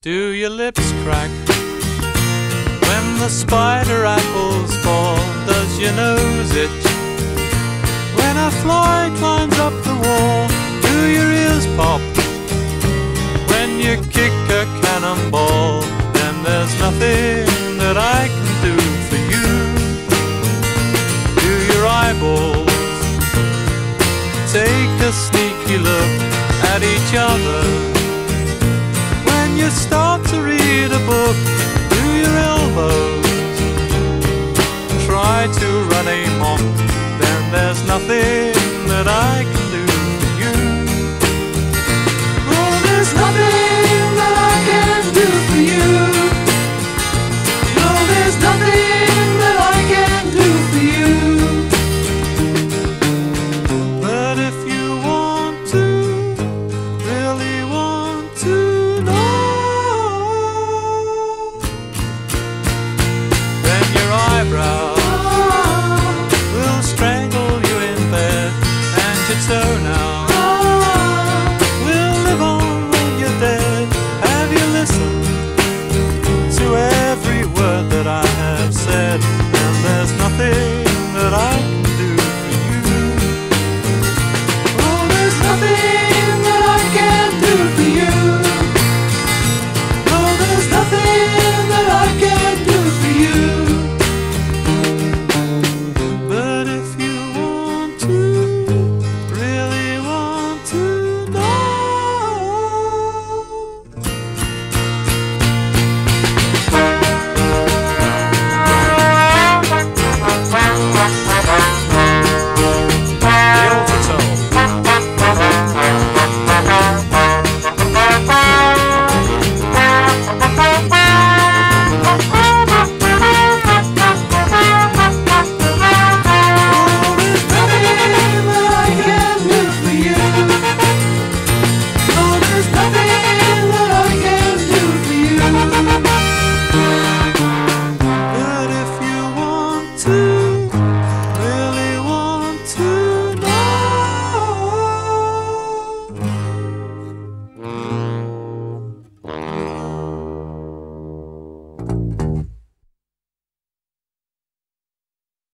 Do your lips crack when the spider apples fall? Does your nose itch when a fly climbs up the wall? Do your ears pop when you kick a cannonball? Then there's nothing that I can do for you. Do your eyeballs take a sneaky look at each other when you start to read a book? Do your elbows try to run amok? Then there's nothing